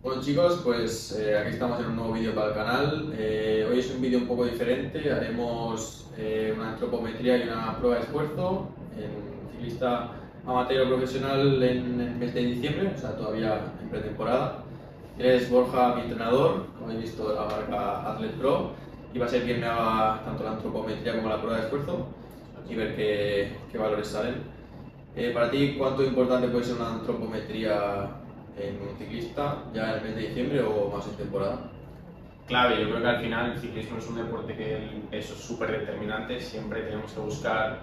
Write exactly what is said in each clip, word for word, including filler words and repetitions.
Bueno chicos, pues eh, aquí estamos en un nuevo vídeo para el canal. Eh, hoy es un vídeo un poco diferente, haremos eh, una antropometría y una prueba de esfuerzo en ciclista amateur o profesional en el mes de diciembre, o sea todavía en pretemporada. Es Borja, mi entrenador, como habéis visto, de la marca Athlete Pro, y va a ser quien me haga tanto la antropometría como la prueba de esfuerzo y ver qué, qué valores salen. Eh, para ti, ¿cuánto importante puede ser una antropometría en un ciclista ya en el mes de diciembre o más en temporada? Clave, yo creo que al final el ciclismo es un deporte que el peso es súper determinante, siempre tenemos que buscar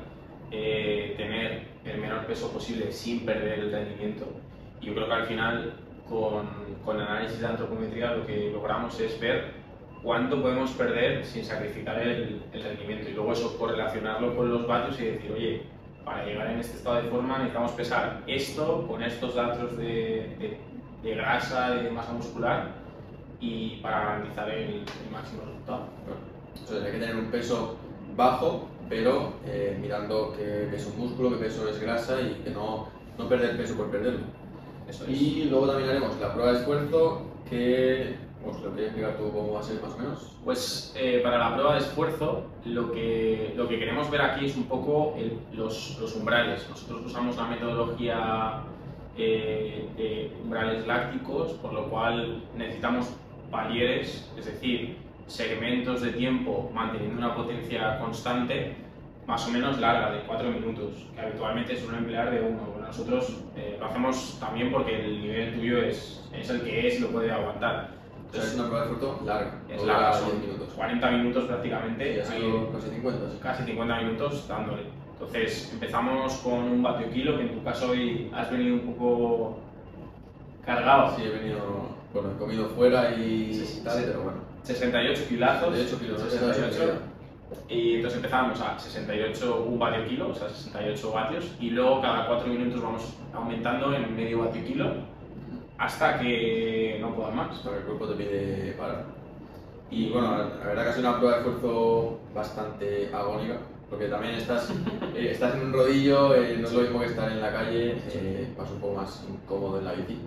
eh, tener el menor peso posible sin perder el rendimiento. Y yo creo que al final con, con el análisis de antropometría lo que logramos es ver cuánto podemos perder sin sacrificar el, el rendimiento y luego eso correlacionarlo con los vatios y decir, oye, para llegar en este estado de forma necesitamos pesar esto con estos datos de, de, de grasa, de masa muscular y para garantizar el, el máximo resultado. Bueno, entonces hay que tener un peso bajo, pero eh, mirando qué peso es músculo, qué peso es grasa y que no, no perder peso por perderlo. Eso es. Y luego también haremos la prueba de esfuerzo, que pues, lo quieres explicar tú cómo va a ser más o menos. Pues eh, para la prueba de esfuerzo lo que, lo que queremos ver aquí es un poco el, los, los umbrales. Nosotros usamos la metodología eh, de umbrales lácticos, por lo cual necesitamos palieres, es decir, segmentos de tiempo manteniendo una potencia constante más o menos larga, de cuatro minutos, que habitualmente se suele emplear de uno. Bueno, nosotros eh, lo hacemos también porque el nivel tuyo es, es el que es y lo puede aguantar. Entonces, es una prueba de esfuerzo larga, Es no larga, dura son diez minutos. cuarenta minutos prácticamente, Y así ahí casi cincuenta. Sí. casi cincuenta minutos dándole. Entonces empezamos con un vatio kilo, que en tu caso hoy has venido un poco cargado. Sí, he venido, bueno, he comido fuera y Sí, tal, sí. pero bueno. sesenta y ocho kilazos. sesenta y ocho kilos, sesenta y esa es la ocho. idea. Y entonces empezamos a sesenta y ocho, un vatio kilo, o sea, sesenta y ocho vatios, y luego cada cuatro minutos vamos aumentando en medio vatio kilo hasta que no puedas más. Hasta que el cuerpo te pide parar. Y bueno, la verdad que ha sido una prueba de esfuerzo bastante agónica, porque también estás, eh, estás en un rodillo, eh, no es lo mismo que estar en la calle, eh, vas un poco más incómodo en la bici.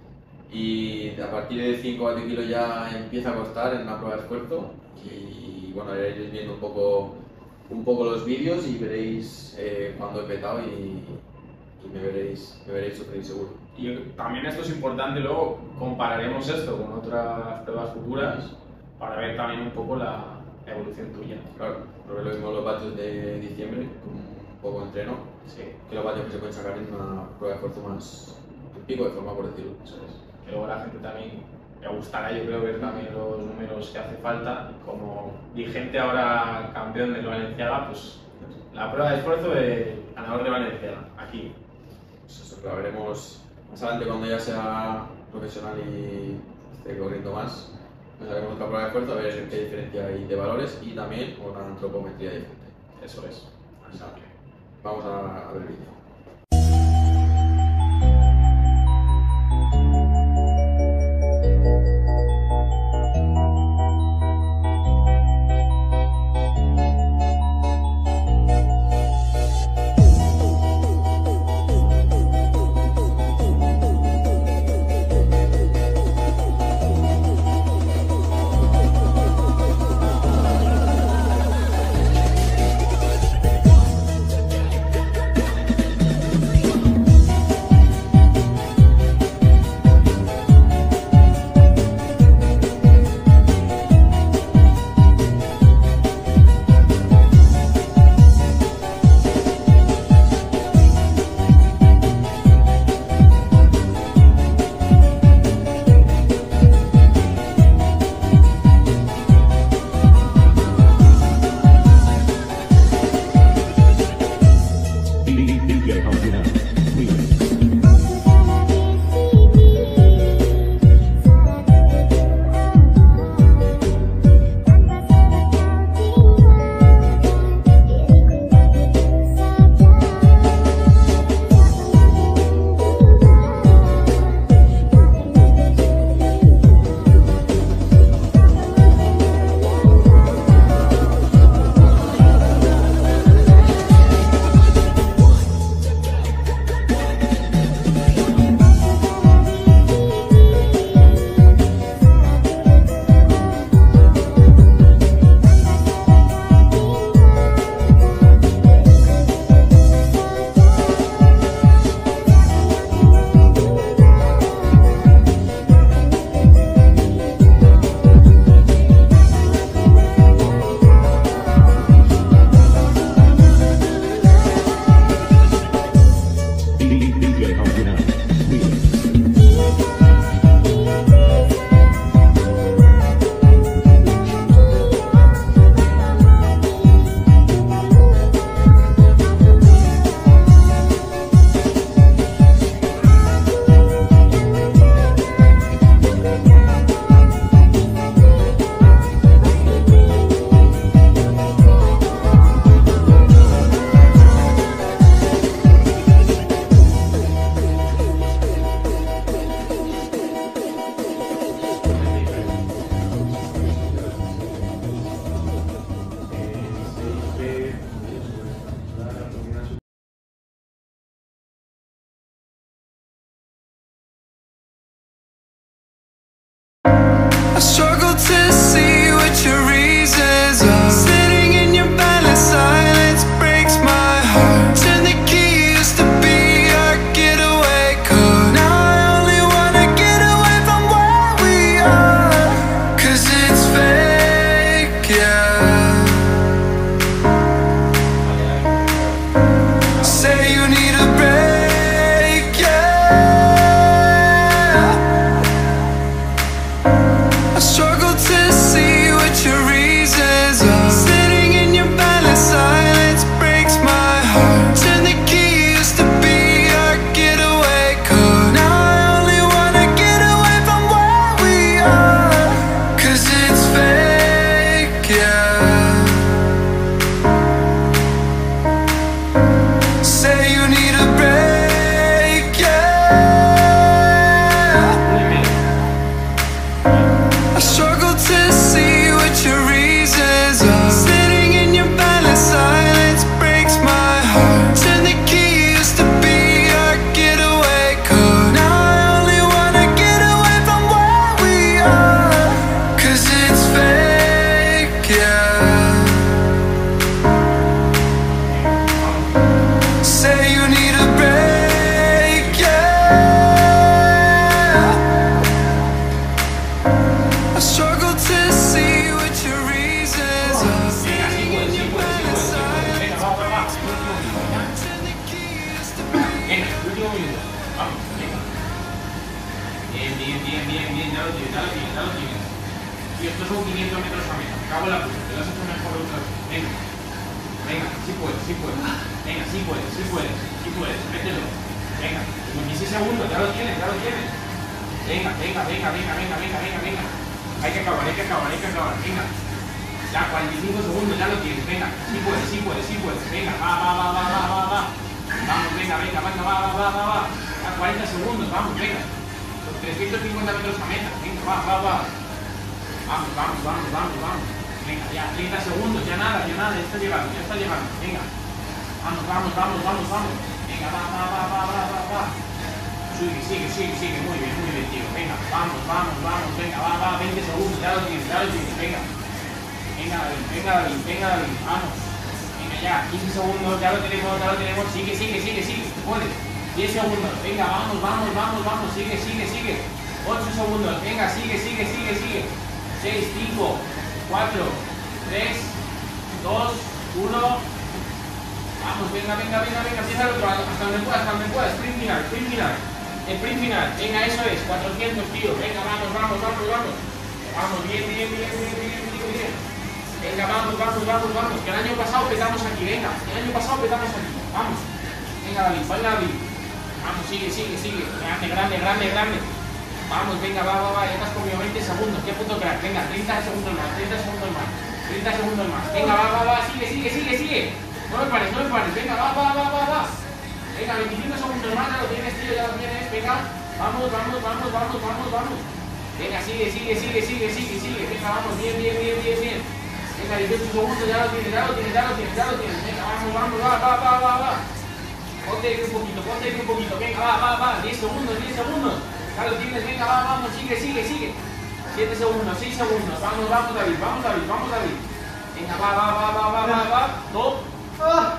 Y a partir de cinco vatios kilo ya empieza a costar en una prueba de esfuerzo. Y bueno, iréis viendo un poco, un poco los vídeos y veréis eh, cuando he petado y, y me veréis, me veréis sufrir seguro. Y también esto es importante, luego compararemos esto con otras pruebas futuras para ver también un poco la evolución tuya. Claro, porque lo mismo los vatios de diciembre, con un poco de entreno, Sí, que los vatios que se pueden sacar en una prueba de esfuerzo más en pico de forma, por decirlo. eso es. Que luego la gente también le gustará, yo creo, ver también los números que hace falta. Como vigente ahora campeón del Valenciaga, pues la prueba de esfuerzo de ganador de Valenciaga, aquí. Pues eso lo veremos más adelante cuando ya sea profesional y esté corriendo más. Pues haremos otra prueba de esfuerzo a ver qué diferencia hay de valores y también una antropometría diferente. Eso es. Así que Vamos a, a ver el vídeo. lo tienes, ya lo tienes, ya lo tienes. Y estos son quinientos metros a meta, me cago en la puta, te lo has hecho mejor otra vez. Venga, venga, sí puedes, sí puedes. Venga, sí puedes, sí puedes, sí puedes, mételo. Venga, dieciséis segundos, ya lo tienes, ya lo tienes. Venga, venga, venga, venga, venga, venga, venga, venga. Hay que acabar, hay que acabar, hay que acabar, venga. Ya, cuarenta y cinco segundos, ya lo tienes, venga. Sí puedes, sí puedes, sí puedes. Venga, va, va, va, va, va, va, va. Vamos, venga, venga, venga, va, va, va, va, va. Ya, cuarenta segundos, vamos, venga. Con trescientos cincuenta metros a meta, venga, va, va, va. Vamos, vamos, vamos, vamos, vamos. Venga, ya, treinta segundos, ya nada, ya nada, ya está llegando, ya está llegando, venga. Vamos, vamos, vamos, vamos, vamos. Venga, va, va, va, va, va, va, va. Sigue, sigue, sigue, sigue, muy bien, muy bien, tío. Venga, vamos, vamos, vamos, venga, va, va, veinte segundos, ya lo tienes, ya lo tienes, venga. Venga, David, venga, David, venga, David, vamos. Venga, ya, quince segundos, ya lo tenemos, ya lo tenemos. Sigue, sigue, sigue, sigue, puedes. diez segundos, venga, vamos, vamos, vamos, vamos, sigue, sigue, sigue. ocho segundos, venga, sigue, sigue, sigue, sigue. seis, cinco, cuatro, tres, dos, uno. Vamos, venga, venga, venga, venga, empieza el otro, hasta donde puedas, hasta donde puedas, sprint final, sprint final, sprint final, venga, eso es, cuatrocientos, tío, venga, vamos, vamos, vamos, vamos, vamos, bien, bien, bien, bien, bien, bien, bien, venga, vamos, vamos, vamos, vamos, que el año pasado petamos aquí, venga, el año pasado petamos aquí, vamos, venga, David, venga, David, vamos, sigue, sigue, sigue, grande, grande, grande, grande, vamos, venga, va, va, va, ya te has comido veinte segundos, qué puto crack, venga, treinta segundos más, treinta segundos más, treinta segundos más, venga, va, va, va, sigue, sigue, sigue, sigue. No me pares, no me pares, venga, va, va, va, va, va. Venga, veinticinco segundos más, ya lo tienes, tío, ya lo tienes, venga. Vamos, vamos, vamos, vamos, vamos, vamos. Venga, sigue, sigue, sigue, sigue, sigue, sigue. Venga, vamos, bien, bien, bien, bien, bien. Venga, dieciocho segundos, ya lo tienes, ya lo tienes, ya lo tienes, ya lo tienes. Venga, vamos, vamos, va, va, va, va, va. Ponte aquí un poquito, ponte aquí un poquito, venga, va, va, va. diez segundos, diez segundos. Ya lo tienes, venga, va, vamos, sigue, sigue, sigue. siete segundos, seis segundos. Vamos, vamos, David, vamos, David, vamos, David. Venga, va, va, va, va, va, va, va. Top. Ah.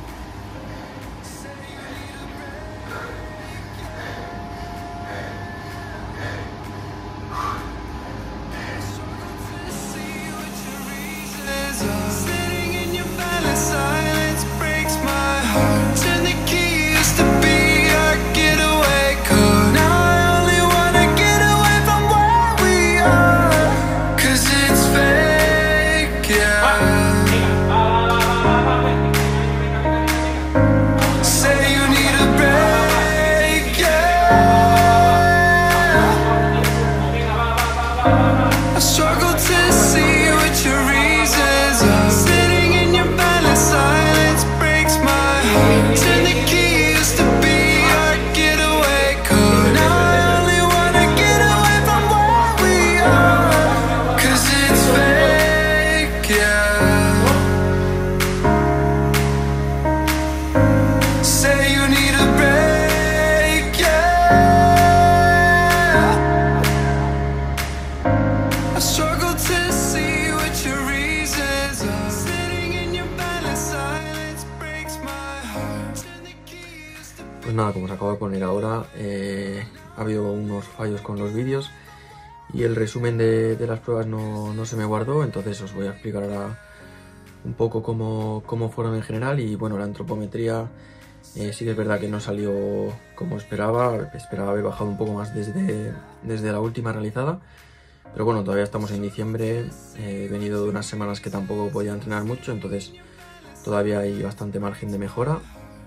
Pues nada, como os acabo de poner ahora, eh, ha habido unos fallos con los vídeos y el resumen de, de las pruebas no, no se me guardó, entonces os voy a explicar ahora un poco cómo, cómo fueron en general. Y bueno, la antropometría eh, sí que es verdad que no salió como esperaba, esperaba haber bajado un poco más desde, desde la última realizada, pero bueno, todavía estamos en diciembre, eh, he venido de unas semanas que tampoco podía entrenar mucho, entonces todavía hay bastante margen de mejora.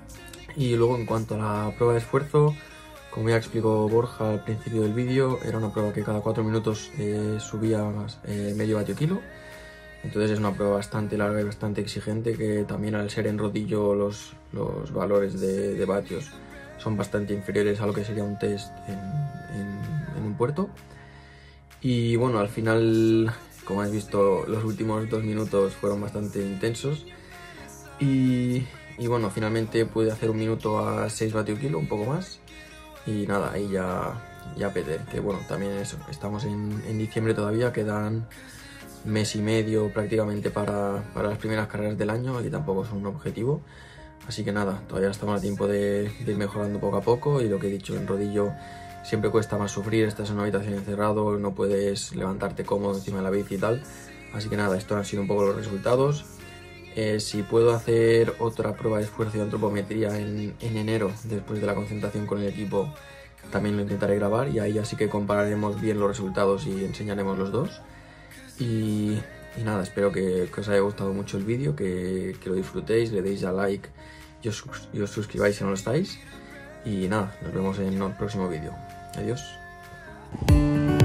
Y luego, en cuanto a la prueba de esfuerzo, como ya explicó Borja al principio del vídeo, era una prueba que cada cuatro minutos eh, subía eh, medio vatio kilo. Entonces es una prueba bastante larga y bastante exigente, que también al ser en rodillo los, los valores de, de vatios son bastante inferiores a lo que sería un test en, en, en un puerto. Y bueno, al final, como habéis visto, los últimos dos minutos fueron bastante intensos. Y... Y bueno, finalmente pude hacer un minuto a seis vatios kilo, un poco más. Y nada, ahí ya, ya peté. Que bueno, también eso, estamos en, en diciembre todavía, quedan mes y medio prácticamente para, para las primeras carreras del año, y tampoco son un objetivo. Así que nada, todavía estamos a tiempo de, de ir mejorando poco a poco. Y lo que he dicho, en rodillo siempre cuesta más sufrir, estás en una habitación encerrado, no puedes levantarte cómodo encima de la bici y tal. Así que nada, estos han sido un poco los resultados. Eh, si puedo hacer otra prueba de esfuerzo y antropometría en, en enero, después de la concentración con el equipo, también lo intentaré grabar y ahí ya sí que compararemos bien los resultados y enseñaremos los dos. Y, y nada, espero que, que os haya gustado mucho el vídeo, que, que lo disfrutéis, le deis a like y os, y os suscribáis si no lo estáis. Y nada, nos vemos en el próximo vídeo. Adiós.